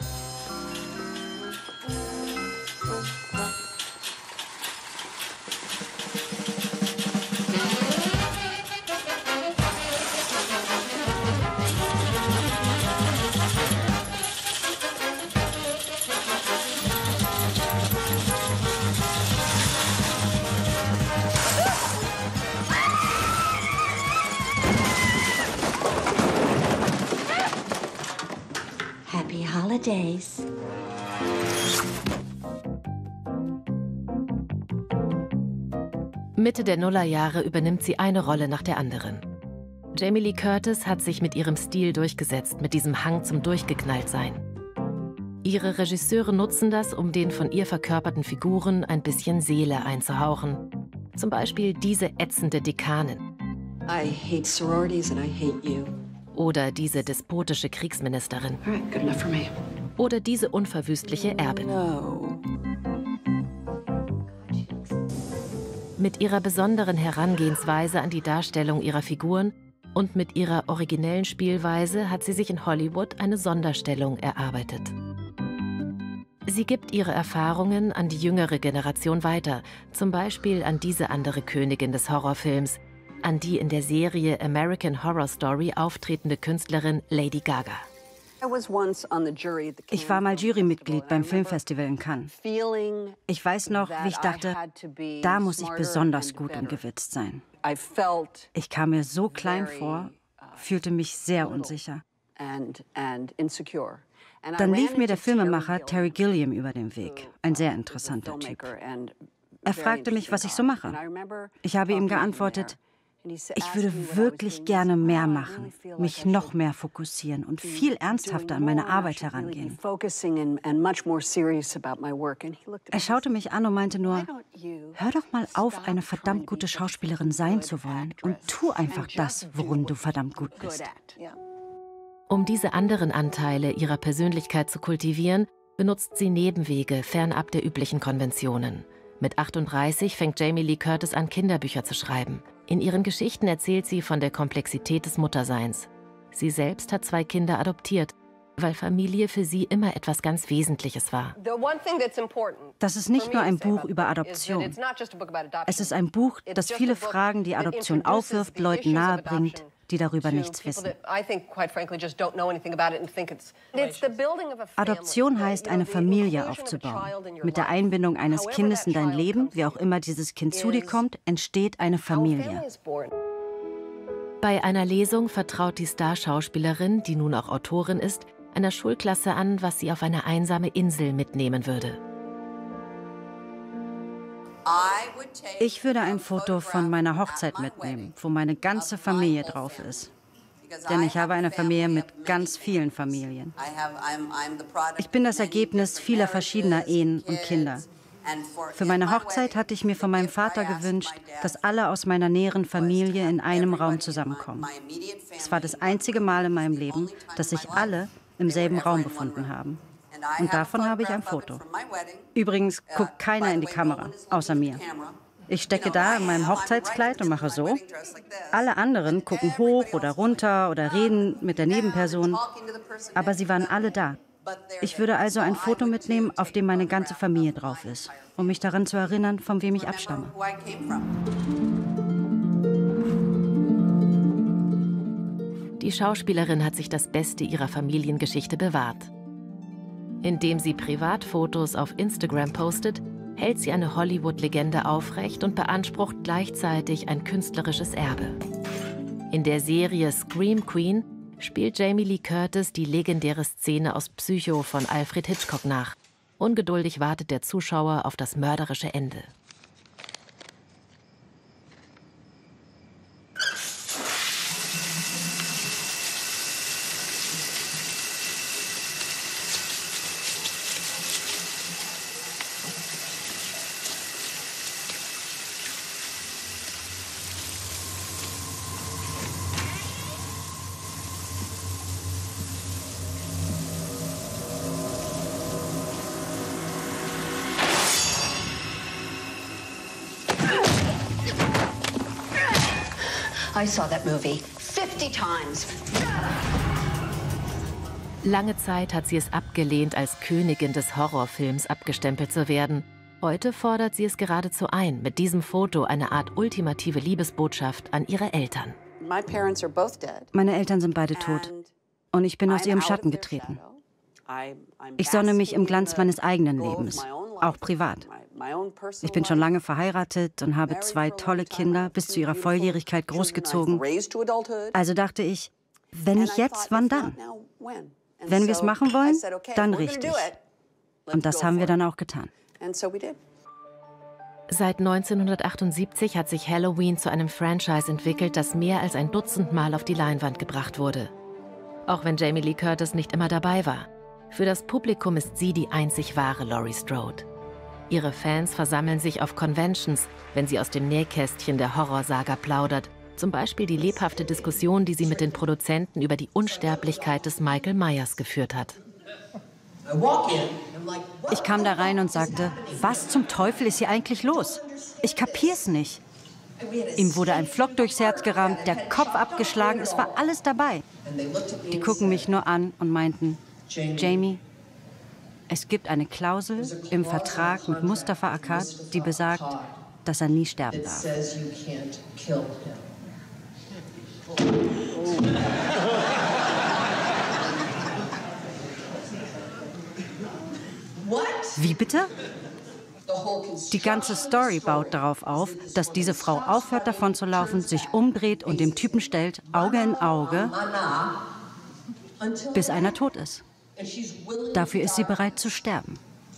Happy holidays. Mitte der Nullerjahre übernimmt sie eine Rolle nach der anderen. Jamie Lee Curtis hat sich mit ihrem Stil durchgesetzt, mit diesem Hang zum Durchgeknalltsein. Ihre Regisseure nutzen das, um den von ihr verkörperten Figuren ein bisschen Seele einzuhauchen. Zum Beispiel diese ätzende Dekanin. I hate sororities and I hate you. Oder diese despotische Kriegsministerin. All right, good enough for me. Oder diese unverwüstliche Erbin. No. Mit ihrer besonderen Herangehensweise an die Darstellung ihrer Figuren und mit ihrer originellen Spielweise hat sie sich in Hollywood eine Sonderstellung erarbeitet. Sie gibt ihre Erfahrungen an die jüngere Generation weiter, zum Beispiel an diese andere Königin des Horrorfilms, an die in der Serie American Horror Story auftretende Künstlerin Lady Gaga. Ich war mal Jurymitglied beim Filmfestival in Cannes. Ich weiß noch, wie ich dachte, da muss ich besonders gut und gewitzt sein. Ich kam mir so klein vor, fühlte mich sehr unsicher. Dann lief mir der Filmemacher Terry Gilliam über den Weg, ein sehr interessanter Typ. Er fragte mich, was ich so mache. Ich habe ihm geantwortet, ich würde wirklich gerne mehr machen, mich noch mehr fokussieren und viel ernsthafter an meine Arbeit herangehen. Er schaute mich an und meinte nur, hör doch mal auf, eine verdammt gute Schauspielerin sein zu wollen und tu einfach das, worin du verdammt gut bist. Um diese anderen Anteile ihrer Persönlichkeit zu kultivieren, benutzt sie Nebenwege fernab der üblichen Konventionen. Mit achtunddreißig fängt Jamie Lee Curtis an, Kinderbücher zu schreiben. In ihren Geschichten erzählt sie von der Komplexität des Mutterseins. Sie selbst hat zwei Kinder adoptiert, weil Familie für sie immer etwas ganz Wesentliches war. Das ist nicht nur ein Buch über Adoption. Es ist ein Buch, das viele Fragen, die Adoption aufwirft, Leuten nahebringt, die darüber nichts wissen. Adoption heißt, eine Familie aufzubauen. Mit der Einbindung eines Kindes in dein Leben, wie auch immer dieses Kind zu dir kommt, entsteht eine Familie. Bei einer Lesung vertraut die Starschauspielerin, die nun auch Autorin ist, einer Schulklasse an, was sie auf eine einsame Insel mitnehmen würde. Ich würde ein Foto von meiner Hochzeit mitnehmen, wo meine ganze Familie drauf ist. Denn ich habe eine Familie mit ganz vielen Familien. Ich bin das Ergebnis vieler verschiedener Ehen und Kinder. Für meine Hochzeit hatte ich mir von meinem Vater gewünscht, dass alle aus meiner näheren Familie in einem Raum zusammenkommen. Es war das einzige Mal in meinem Leben, dass sich alle im selben Raum befunden haben. Und davon habe ich ein Foto. Übrigens guckt keiner in die Kamera, außer mir. Ich stecke da in meinem Hochzeitskleid und mache so. Alle anderen gucken hoch oder runter oder reden mit der Nebenperson. Aber sie waren alle da. Ich würde also ein Foto mitnehmen, auf dem meine ganze Familie drauf ist, um mich daran zu erinnern, von wem ich abstamme. Die Schauspielerin hat sich das Beste ihrer Familiengeschichte bewahrt. Indem sie Privatfotos auf Instagram postet, hält sie eine Hollywood-Legende aufrecht und beansprucht gleichzeitig ein künstlerisches Erbe. In der Serie Scream Queen spielt Jamie Lee Curtis die legendäre Szene aus Psycho von Alfred Hitchcock nach. Ungeduldig wartet der Zuschauer auf das mörderische Ende. I saw that movie fifty times. Lange Zeit hat sie es abgelehnt, als Königin des Horrorfilms abgestempelt zu werden. Heute fordert sie es geradezu ein, mit diesem Foto eine Art ultimative Liebesbotschaft an ihre Eltern. Meine Eltern sind beide tot und ich bin aus ihrem Schatten getreten. Ich sonne mich im Glanz meines eigenen Lebens, auch privat. Ich bin schon lange verheiratet und habe zwei tolle Kinder bis zu ihrer Volljährigkeit großgezogen. Also dachte ich, wenn nicht jetzt, wann dann? Wenn wir es machen wollen, dann richtig. Und das haben wir dann auch getan. Seit neunzehnhundertachtundsiebzig hat sich Halloween zu einem Franchise entwickelt, das mehr als ein Dutzend Mal auf die Leinwand gebracht wurde. Auch wenn Jamie Lee Curtis nicht immer dabei war. Für das Publikum ist sie die einzig wahre Laurie Strode. Ihre Fans versammeln sich auf Conventions, wenn sie aus dem Nähkästchen der Horrorsaga plaudert. Zum Beispiel die lebhafte Diskussion, die sie mit den Produzenten über die Unsterblichkeit des Michael Myers geführt hat. Ich kam da rein und sagte, was zum Teufel ist hier eigentlich los? Ich kapier's nicht. Ihm wurde ein Pflock durchs Herz gerammt, der Kopf abgeschlagen, es war alles dabei. Die gucken mich nur an und meinten, Jamie, es gibt eine Klausel im Vertrag mit Mustafa Akkad, die besagt, dass er nie sterben darf. Wie bitte? Die ganze Story baut darauf auf, dass diese Frau aufhört, davon zu laufen, sich umdreht und dem Typen stellt, Auge in Auge, bis einer tot ist. Dafür ist sie bereit zu sterben.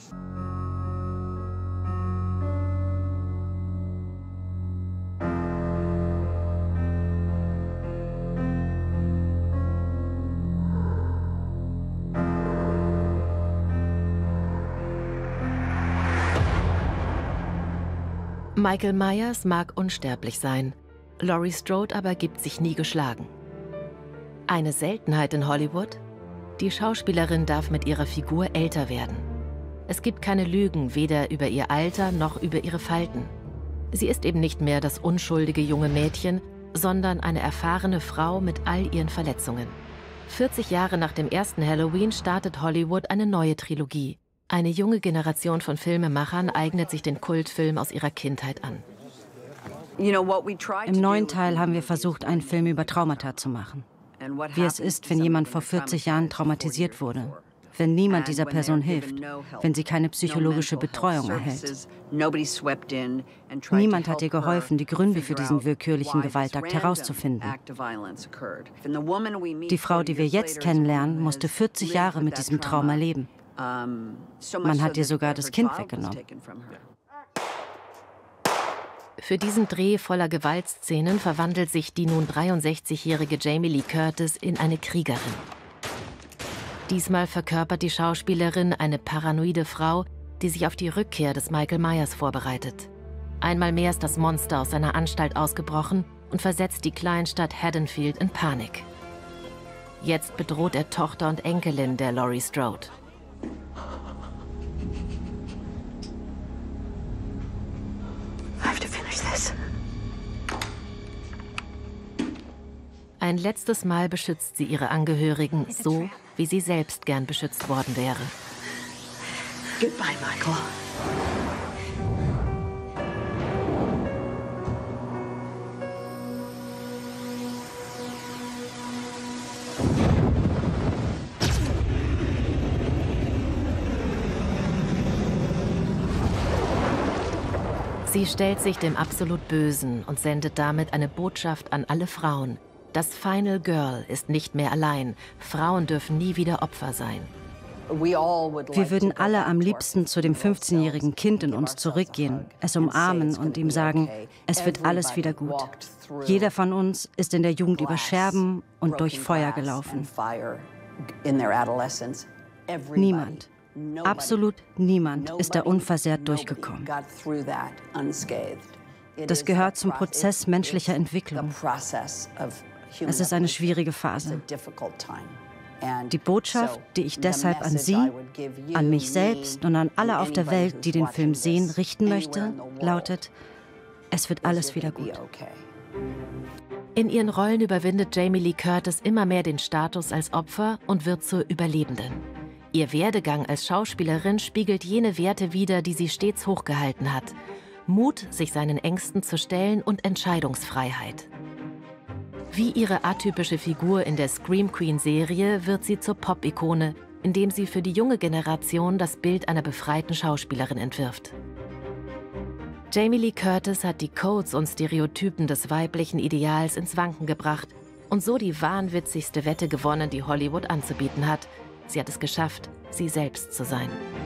Michael Myers mag unsterblich sein, Laurie Strode aber gibt sich nie geschlagen. Eine Seltenheit in Hollywood? Die Schauspielerin darf mit ihrer Figur älter werden. Es gibt keine Lügen, weder über ihr Alter noch über ihre Falten. Sie ist eben nicht mehr das unschuldige junge Mädchen, sondern eine erfahrene Frau mit all ihren Verletzungen. vierzig Jahre nach dem ersten Halloween startet Hollywood eine neue Trilogie. Eine junge Generation von Filmemachern eignet sich den Kultfilm aus ihrer Kindheit an. Im neuen Teil haben wir versucht, einen Film über Traumata zu machen. Wie es ist, wenn jemand vor vierzig Jahren traumatisiert wurde, wenn niemand dieser Person hilft, wenn sie keine psychologische Betreuung erhält. Niemand hat ihr geholfen, die Gründe für diesen willkürlichen Gewaltakt herauszufinden. Die Frau, die wir jetzt kennenlernen, musste vierzig Jahre mit diesem Trauma leben. Man hat ihr sogar das Kind weggenommen. Für diesen Dreh voller Gewaltszenen verwandelt sich die nun dreiundsechzigjährige Jamie Lee Curtis in eine Kriegerin. Diesmal verkörpert die Schauspielerin eine paranoide Frau, die sich auf die Rückkehr des Michael Myers vorbereitet. Einmal mehr ist das Monster aus seiner Anstalt ausgebrochen und versetzt die Kleinstadt Haddonfield in Panik. Jetzt bedroht er Tochter und Enkelin der Laurie Strode. Ein letztes Mal beschützt sie ihre Angehörigen so, wie sie selbst gern beschützt worden wäre. Goodbye, Michael. Sie stellt sich dem absolut Bösen und sendet damit eine Botschaft an alle Frauen. Das Final Girl ist nicht mehr allein. Frauen dürfen nie wieder Opfer sein. Wir würden alle am liebsten zu dem fünfzehnjährigen Kind in uns zurückgehen, es umarmen und ihm sagen, es wird alles wieder gut. Jeder von uns ist in der Jugend über Scherben und durch Feuer gelaufen. Niemand, absolut niemand ist da unversehrt durchgekommen. Das gehört zum Prozess menschlicher Entwicklung. Es ist eine schwierige Phase. Die Botschaft, die ich deshalb an Sie, an mich selbst und an alle auf der Welt, die den Film sehen, richten möchte, lautet, es wird alles wieder gut. In ihren Rollen überwindet Jamie Lee Curtis immer mehr den Status als Opfer und wird zur Überlebenden. Ihr Werdegang als Schauspielerin spiegelt jene Werte wider, die sie stets hochgehalten hat. Mut, sich seinen Ängsten zu stellen und Entscheidungsfreiheit. Wie ihre atypische Figur in der Scream Queen-Serie wird sie zur Pop-Ikone, indem sie für die junge Generation das Bild einer befreiten Schauspielerin entwirft. Jamie Lee Curtis hat die Codes und Stereotypen des weiblichen Ideals ins Wanken gebracht und so die wahnwitzigste Wette gewonnen, die Hollywood anzubieten hat. Sie hat es geschafft, sie selbst zu sein.